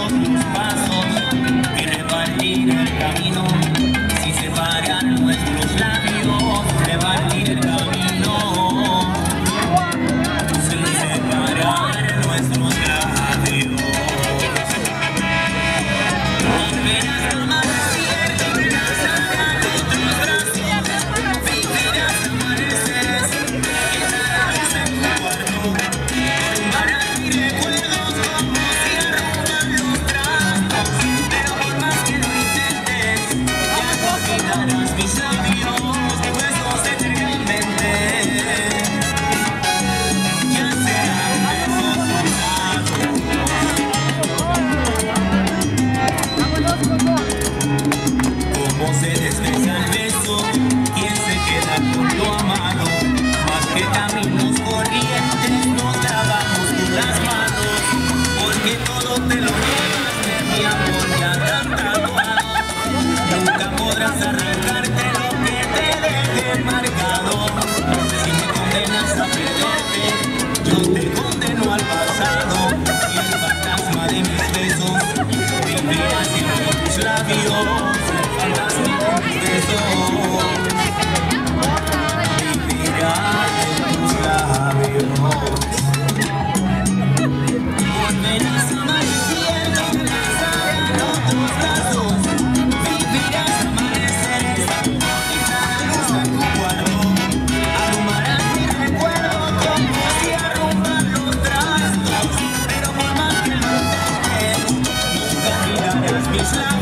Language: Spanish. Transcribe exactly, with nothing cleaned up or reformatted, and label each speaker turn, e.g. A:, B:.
A: todos tus pasos y repartir el camino. Si separan nuestros labios, repartir el camino. Sin separar nuestros labios. Volverás a amanecer, abrazarán otros brazos, vivirás amaneceres, quedarás en tu cuarto, arrumbarás mis recuerdos como si arrumban los trastos, pero por más que lo intentes, ya no olvidarás mis labios, besos eternamente, ya serán besos mojados. Cómo se desliza el beso, quién se queda con lo amado, más que caminos corrientes nos lavamos con las manos, porque todo te lo llevas de mi amor ya tan tatuado, nunca podrás arrancarte lo que te deje marcado, si me condenas a perderte, yo te condeno al pasado, y el fantasma de mis besos vivirá siempre en tus labios. Fantasma de mis besos vivirá en tus labios. Volverás amaneciendo, abrazarán otros brazos, vivirás amaneceres, quitará luz en tu cuarto, arrumarás mi recuerdo como si arrumban los trastos, pero por más que lo intentes, nunca mirarás mis labios.